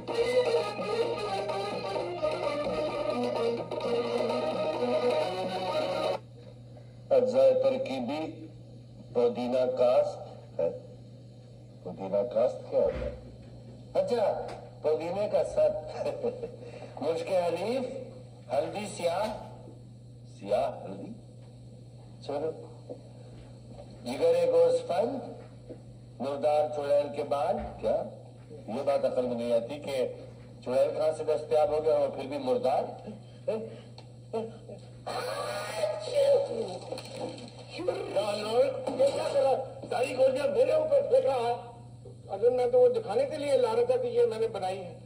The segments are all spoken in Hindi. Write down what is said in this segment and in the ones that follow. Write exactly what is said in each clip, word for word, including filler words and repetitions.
अज्जाए तरकीबी पुदीना कास्ट है। पुदीना कास्ट क्या होता है? अच्छा, पुदीने का सत। मुश्के अलीफ हल्दी सियाह, सियाह हल्दी। चलो, जिगरे गोस्फंद मुर्दार चुड़ैल के बाद। क्या ये बात अकल में नहीं आती कि चुड़ैल कहां से दस्तयाब हो गया और फिर भी मुर्दार? ये क्या करा? सारी गोलियां मेरे ऊपर फेंक रहा है। अगर मैं तो वो दिखाने के लिए ला रहा था कि ये मैंने बनाई है।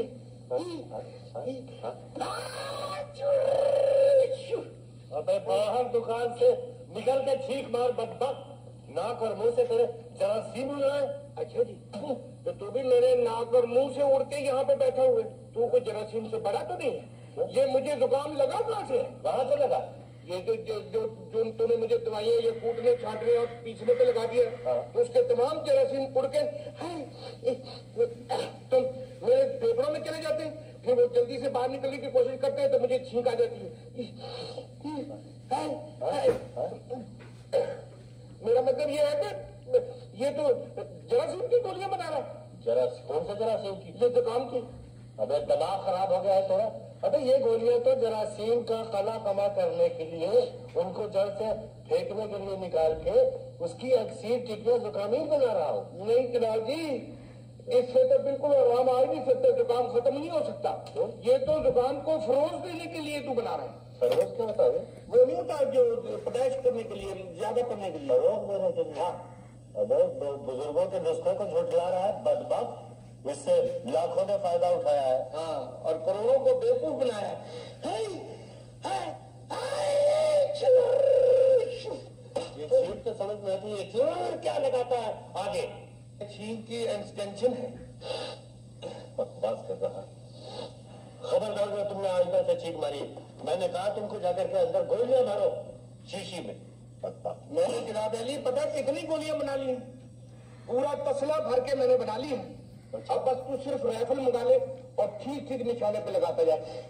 अबे बाहर दुकान से निकल के छींक मार बदबक। नाक और मुंह से तेरे जरासीम उड़ रहा है। अच्छा जी, तो तू भी मेरे नाक और मुंह से उड़ के यहाँ पे बैठा हुआ है। तू कोई जरासीम से बड़ा तो नहीं है? ये मुझे जुकाम लगा कहाँ से? कहाँ से लगा? ये जो जो जो जो तूने मुझे दवाइयाँ ये कूटने छाटने और पीछने पे लगा दिया, तो उसके तमाम जरासीम उड़ के तो मेरे फेफड़ों में चले जाते हैं। फिर वो जल्दी से बाहर निकलने की कोशिश करते हैं तो मुझे छींक आ जाती है। मेरा मतलब ये है कि ये तो जरासीम की गोलियां बना रहा है। जरासीम? कौन सा जरासीम की? ये जुकाम की। अबे दिमाग खराब हो गया है थोड़ा। अबे ये गोलियां तो जरासीम का कला कमा करने के लिए, उनको जड़ से फेंकने के लिए निकाल के उसकी अक्सीर टिकिया जुकामी बना रहा हूँ। नहीं किनार जी, इससे तो बिल्कुल आराम आ ही नहीं सकता। जुकाम खत्म नहीं हो सकता। तो? ये तो जुकाम को फरोज देने के लिए तू बना रहा है। फरोज क्या होता है? वो नहीं होता जो पदाइश करने के लिए, ज्यादा करने के लिए। फरोज देने के लिए? अबे बुजुर्गों के नुस्खे को झुठला रहा है बदबक। इससे लाखों ने फायदा उठाया है। हाँ, और करोड़ों को बेवकूफ बनाया है। ये छींक तो समझ में आती है, चोर क्या लगाता है आगे? छींक की एक्सटेंशन है। बकवास कर रहा है। खबरदार जो तुमने आइंदा से छींक मारी, मैंने कहा तुमको जाकर के अंदर गोलियां मारो शीशी में। मैंने जनाब अली पता कितनी गोलियां बना ली? पूरा तसला भर के मैंने बना ली है। अब बस तू सिर्फ राइफल मंगा ले और ठीक ठीक निशाने पे लगाता जाए।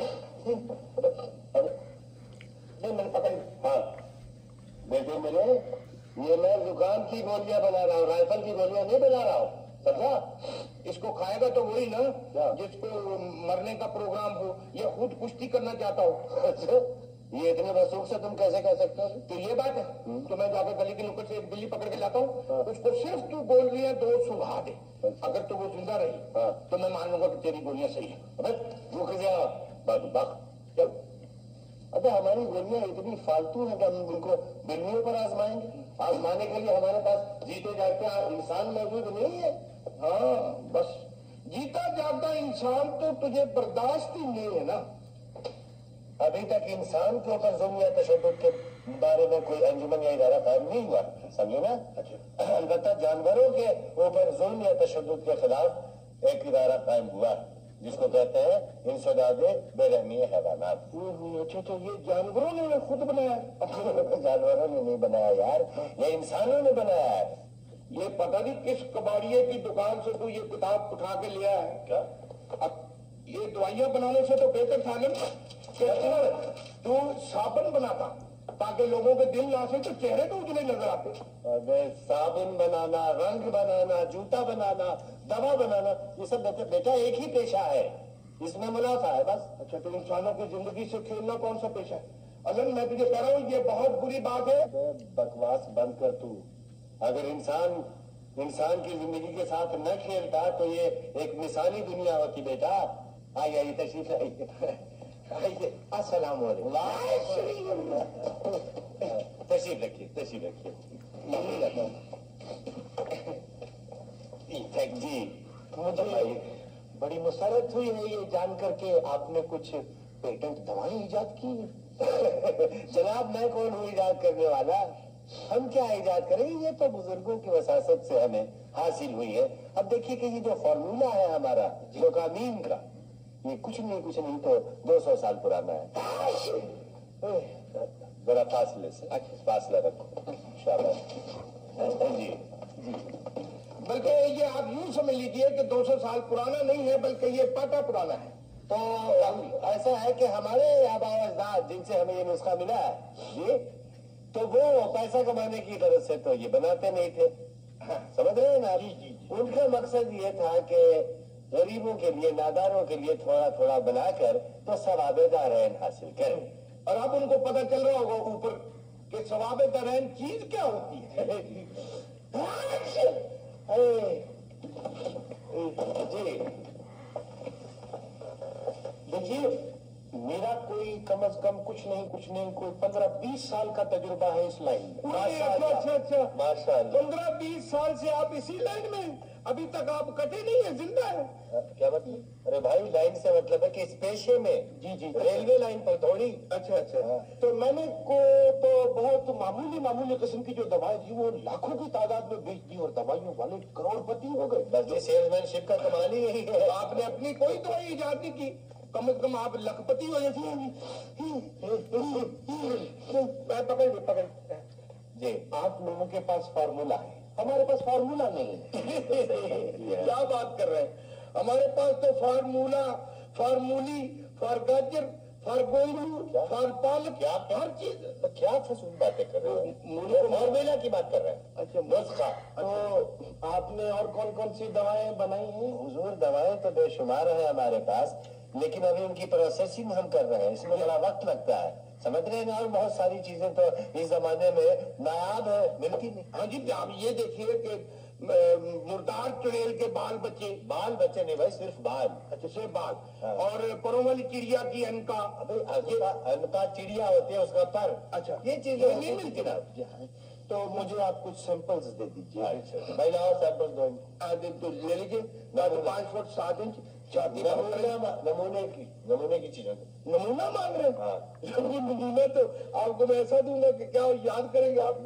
नहीं मैंने पता नहीं। हाँ बेटे मेरे, ये मैं दुकान की गोलियां बना रहा हूँ, राइफल की गोलियां नहीं बना रहा हूँ, समझा? इसको खाएगा तो वही ना जिसको मरने का प्रोग्राम हो। ये खुद कुश्ती करना चाहता हूँ। ये इतने बसूख से तुम कैसे कह सकते हो? तो ये बात है। तो मैं जाकर गली के नुक्कड़ से एक बिल्ली पकड़ के लाता हूँ, उसको सिर्फ तू गोल लिया दो सुबह दे। अगर तो वो जिंदा रही तो मैं मान लूंगा कि तेरी गोलियां सही है। अबे रुक जा बक। चल, अबे हमारी गोलियां इतनी फालतू है कि हम उनको बिल्लियों पर आजमाएंगे? आजमाने के लिए हमारे पास जीते जागते इंसान मौजूद नहीं है। हाँ बस जीता जागता इंसान तो तुझे बर्दाश्त ही नहीं है ना। अभी तक इंसान के ऊपर जुल्म या तशद्दुद के बारे में कोई अंजुमन या इदारा कायम नहीं हुआ, समझे ना? अच्छा। अलबत्ता जानवरों के ऊपर जुल्म या तशद्दुद के खिलाफ एक इदारा कायम हुआ जिसको कहते हैं इंसदादे बेरहमी हैवानात। अच्छा, तो ये जानवरों ने खुद बनाया? जानवरों ने नहीं बनाया यार, ये इंसानों ने बनाया है। ये पता नहीं किस कबाड़िए की दुकान से तू ये किताब उठा के लिया है। क्या? अब ये दवाइयां बनाने से तो बेहतर था ना तू साबुन बनाता ताकि लोगों के दिल ना से तो चेहरे तो उजले नजर आते। अबे साबुन बनाना, रंग बनाना, जूता बनाना, दवा बनाना, ये सब बेटा एक ही पेशा है, इसमें मुनाफा है बस। अच्छा, तो इंसानों की जिंदगी से खेलना कौन सा पेशा है? अगर मैं तुझे कह रहा हूँ ये बहुत बुरी बात है। बकवास बंद कर तू। अगर इंसान इंसान की जिंदगी के साथ न खेलता तो ये एक मिसाली दुनिया होती बेटा। आई आई तशरीफ आइए। अस्सलाम वालेकुम। तशरीफ रखिए, तशरीफ रखिए। जी मुझे बड़ी मुसरत हुई है ये जान करके आपने कुछ पेटेंट दवाएं इजाद की। जनाब मैं कौन हूँ इजाद करने वाला? हम क्या इजाद करेंगे, ये तो बुजुर्गों की वसासत से हमें हासिल हुई है। अब देखिए कि ये जो फॉर्मूला है हमारा जोकामीन का, ये कुछ नहीं कुछ नहीं तो दो सौ साल पुराना है। जरा फासले से फासला रखो शाबाश। जी जी बल्कि ये आप यूं समझ लीजिए कि दो सौ साल पुराना नहीं है, बल्कि ये पाटा पुराना है। तो ऐसा है कि हमारे आबा अजदाद जिनसे हमें ये नुस्खा मिला है जी, तो वो पैसा कमाने की तरफ से तो ये बनाते नहीं थे। हाँ, समझ रहे हैं ना? जी जी। उनका मकसद ये था कि गरीबों के लिए, नादारों के लिए थोड़ा थोड़ा बनाकर तो सवाबे दारैन हासिल करें। और अब उनको पता चल रहा होगा ऊपर कि सवाबे दारैन चीज क्या होती है। जी देखिए, मेरा कोई कम अज कम कुछ नहीं कुछ नहीं कोई पंद्रह बीस साल का तजुर्बा है इस लाइन में। अच्छा अच्छा अच्छा, माशाअल्लाह। पंद्रह बीस साल से आप इसी लाइन में, अभी तक आप कटे नहीं है, जिंदा है। क्या मतलब? अरे भाई, लाइन से मतलब है कि इस पेशे में। जी जी, रेलवे लाइन पर थोड़ी। अच्छा अच्छा। तो मैंने को तो बहुत मामूली मामूली किस्म की जो दवाएं थी वो लाखों की तादाद में बेच दी और दवाइयों वाले करोड़पति हो गए। बस ये सेल्समैनशिप का कमाल ही यही है। आपने अपनी कोई दवाई ईजाद नहीं की, कम से कम आप लखपति हो जाती है। पकड़ पकड़ जी, आप लोगों के पास फार्मूला है, हमारे पास फार्मूला नहीं है। क्या बात कर रहे हैं? हमारे पास तो फार्मूला, फार्मूली, फार गाजर, फार गोंगलू, फार पालक, क्या हर चीज। तो क्या फसूल बातें कर रहे हो? फार्मूला की बात कर रहे हैं। अच्छा, नुस्खा। तो आपने और कौन कौन सी दवाएं बनाई हैं? हुजूर, दवाएं तो बेशुमार है हमारे पास, लेकिन अभी उनकी प्रोसेसिंग हम कर रहे हैं, इसमें बड़ा वक्त लगता है, समझ रहे हैं ना? और बहुत सारी चीजें तो इस जमाने में नायाब है, मिलती नहीं। हाँ जी, आप ये देखिए कि मुर्दार चुड़ैल के बाल बचे। बाल बचे नहीं भाई, सिर्फ बाल। अच्छा, सिर्फ बाल। हाँ। और परों वाली चिड़िया की अनका। अनका चिड़िया होती है, उसका पर। अच्छा, ये चीजें नहीं मिलती ना। तो मुझे आप कुछ सैंपल्स दे दीजिए। अच्छा भाई, लाओ सैंपल्स दो। तो ले लीजिए, पाँच फुट सात इंच छाती। नमूने की नमूने की चीजें नमूना मांग रहे हैं? हाँ। नमूना तो आपको मैं ऐसा दूंगा कि क्या याद करेंगे आप।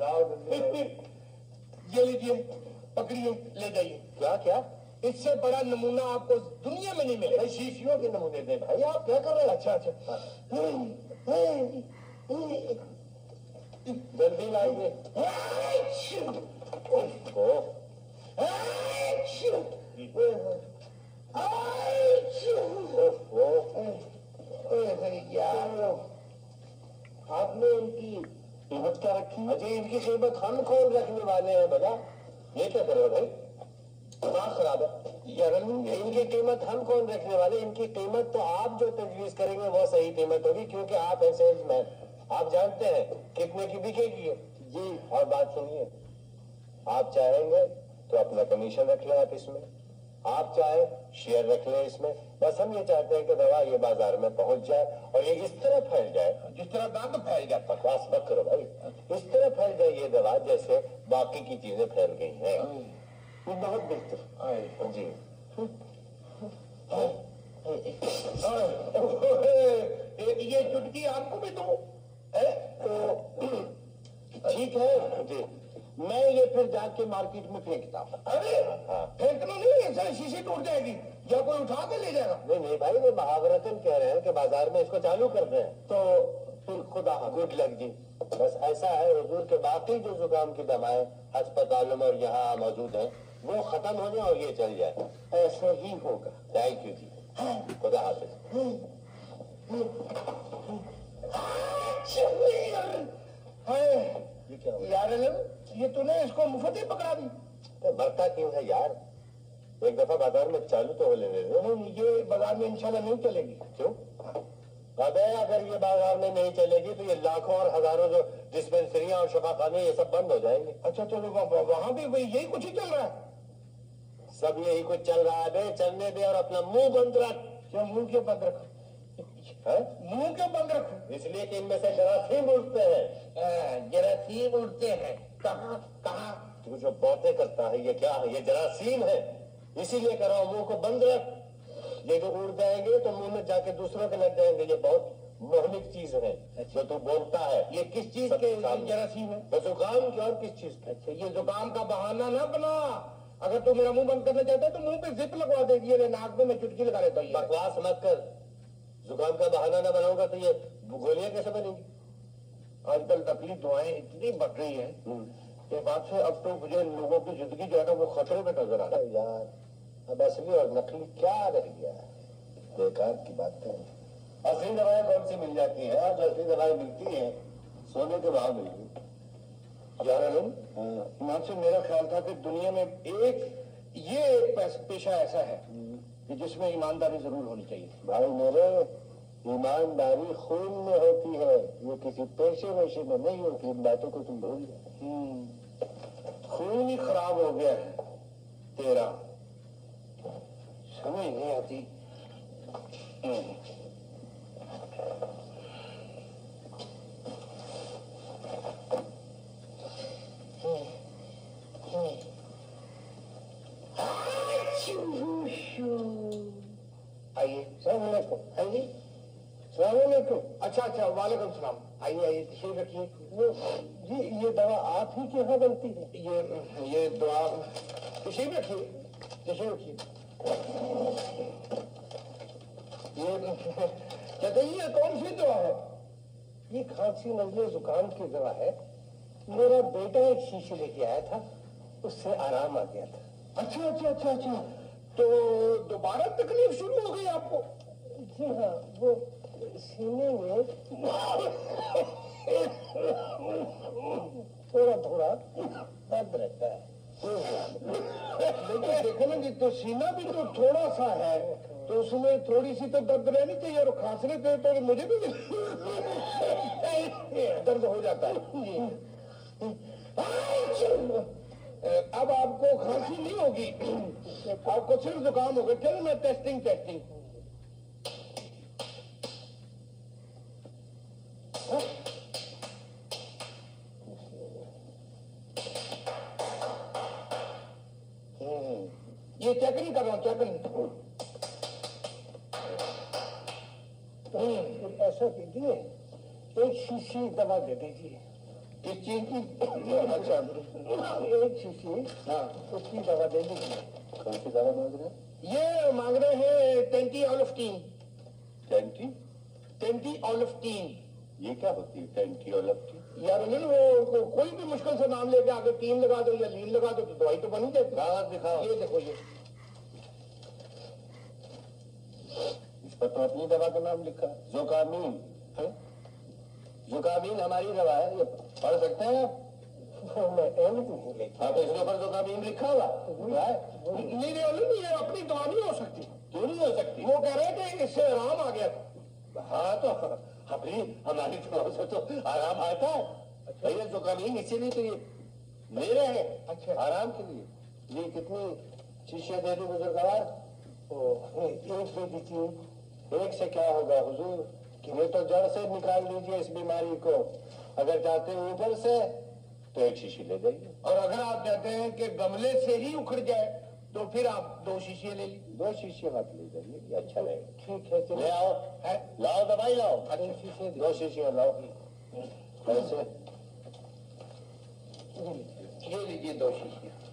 ये लीजिए, पकड़िए, ले जाइए। क्या क्या? इससे बड़ा नमूना आपको दुनिया में नहीं मिलेगा। शीशियों के नमूने दे भाई, आप क्या कर रहे हैं? अच्छा अच्छा, जल्दी लाइए। आपने इनकी कीमत क्या रखी? अजय, इनकी कीमत हम कौन रखने वाले हैं बता? ये क्या कर रहे हो भाई? दिमाग खराब है यार। इनकी कीमत हम कौन रखने वाले? इनकी कीमत तो आप जो तजवीज करेंगे वो सही कीमत होगी, क्योंकि आप हैं सेल्समैन, आप जानते हैं कितने की बिकेगी जी। और बात सुनिए, आप चाहेंगे तो अपना कमीशन रख लें आप इसमें, आप चाहे शेयर रख लें इसमें। बस हम ये चाहते हैं कि दवा ये बाजार में पहुंच जाए और ये इस तरह फैल जाए जिस तरह दांत फैल जाता। बकवास मत करो भाई, इस तरह फैल जाए ये दवा जैसे बाकी की चीजें फैल गई हैं। ये बहुत बेहतर जी। ये चुटकी आपको भी दो। तो ठीक है जी, मैं ये फिर जाके मार्केट में फेंकता हूँ। अरे फेंकना नहीं है सर, शीशी टूट जाएगी या कोई उठा के ले जाएगा। नहीं नहीं भाई, वो महावरतन कह रहे हैं कि बाजार में इसको चालू कर दें, तो फिर खुदा गुड लग जी। बस ऐसा है हुजूर के बाकी जो जुकाम की दवाएं अस्पतालों में और यहाँ मौजूद है वो खत्म हो जाए और ये चल जाए। ऐसा ही होगा। थैंक यू जी, खुदा हाफिज। ये क्या यार, ये तूने इसको मुफ्त ही पकड़ा दी। तो मरता क्यों है यार? एक दफा बाजार में चालू तो हो लेने दो। नहीं, ये बाजार में इंशाल्लाह नहीं चलेगी। क्यों? अबे अगर ये बाजार में नहीं चलेगी तो ये लाखों और हजारों जो डिस्पेंसरियां और शफाखाने ये सब बंद हो जाएंगे। अच्छा चलो, वहां भी वही यही कुछ ही चल रहा है। सब यही कुछ चल रहा है बे, चलने दे और अपना मुंह बंद रख। क्या मुंह क्यों बंद रखो? मुंह क्यों बंद रखो? इसलिए कि इनमें से जरासीम उड़ते हैं। जरासीम उड़ते हैं? कहाँ कहाँ? तू जो बातें करता है ये क्या है? ये जरासीम है, इसीलिए कह रहा हूँ मुंह को बंद रख। ये जो उड़ जाएंगे तो मुंह में जाके दूसरों के लग जाएंगे। ये बहुत मोहलिक चीज है जो तू बोलता है। ये किस चीज के जरासीम है? तो जुकाम की और किस चीज के? अच्छा, ये जुकाम का बहाना ना बना। अगर तू मेरा मुंह बंद करना चाहता है तो मुंह पे जिप लगवा दे, ये नाक में मैं चुटकी लगा लेता हूँ। बकवास मत कर, जुकाम का बहाना ना बनाऊंगा तो ये गोलियां कैसे बनेंगी? आजकल नकली दवाएं इतनी बढ़ रही हैं ये बात से अब तो मुझे लोगों की जिंदगी जो है ना वो खतरे में नजर आ रहा है यार। अब असली और नकली क्या रह गया, बेकार की बातें। असली दवाएं कौन सी मिल जाती है? आज असली दवाएं मिलती है सोने के भाव मिलती। यार अरुण, मान से मेरा ख्याल था कि दुनिया में एक ये एक पेशा ऐसा है कि जिसमें ईमानदारी जरूर होनी चाहिए। भाई मेरे, ईमानदारी खून में होती है, ये किसी पेशे वेशे में नहीं होती। इन बातों को तुम भूल जाओ। खून ही खराब हो गया है तेरा, समझ नहीं आती। आइए। सलामुअलैकुम। हाँ जी, सलामुअलैकुम। अच्छा अच्छा, वालेकुम सलाम। आइए आइए, तशरीफ रखिए। जी ये दवा आप ही के यहाँ बनती है? ये ये दवा, तशरीफ रखिए, तशरीफ रखिए। ये कहते हैं ये कौन सी दवा है? ये खांसी नजले जुकाम की दवा है। मेरा बेटा एक शीशी लेके आया था, उससे आराम आ गया था। अच्छा अच्छा अच्छा अच्छा, तो दोबारा तकलीफ शुरू हो गई आपको? जी हाँ, वो सीने में थोड़ा थोड़ा दर्द रहता है। लेकिन देखो ना कि तो सीना भी तो थोड़ा सा है, तो उसमें थोड़ी सी तो दर्द रहनी चाहिए। और खांसने पे तो मुझे भी दर्द हो जाता है। अब आपको खांसी नहीं होगी, आपको सिर्फ जुकाम होगा। चलो मैं टेस्टिंग टेस्टिंग ये चेक नहीं कर रहा हूँ, चेक नहीं। ऐसा कीजिए, एक शीशी दवा दे दीजिए। किस चीज की? अच्छा, एक शीशी, हाँ, उसकी दवा दे दीजिए। कौन सी दवा मांग रहे हैं? ये मांग रहे हैं टेंटी ऑलिफ्टीन। टेंटी टेंटी ऑलिफ्टीन ये क्या होती है? टेंटी ऑलिफ्टीन यार अनिल, वो को, कोई भी मुश्किल से नाम लेके आगे टीन लगा दो या लीन लगा दो तो दवाई तो बन ही जाती है। दिखाओ, ये देखो, ये इस पर तो अपनी दवा का नाम लिखा है, जोकामीन है। जोकामीन हमारी दवा है, ये पढ़ सकते हैं आप? मैं एम नहीं लेता। हाँ, तो इसके ऊपर जोकामीन लिखा हुआ है। नहीं नहीं अनिल, ये अपनी दवा नहीं हो सकती। क्यों नहीं हो सकती? वो कह रहे थे इससे आराम आ गया था। हाँ, तो अपनी हमारी दवा से तो आराम आता है भैया। जोकामीन इसीलिए तो ये मेरे हैं। अच्छा, आराम के लिए। ये कितनी शीशियां दे दूं बुजुर्गवार? एक दे दीजिए। एक से क्या होगा हुजूर, ये तो जड़ से निकाल दीजिए इस बीमारी को। अगर चाहते हैं ऊपर से तो एक शीशी ले जाइए, और अगर आप चाहते हैं कि गमले से ही उखड़ जाए तो फिर आप दो शीशियां ले लीजिए। दो शीशियां मत ले जाइए, ये अच्छा रहेगा। ठीक है, चलो। ले आओ, है लाओ दवाई लाओ। अरे शीशे दो शीशियां लाओ। ऐसे ये लीजिए दो शीशियां।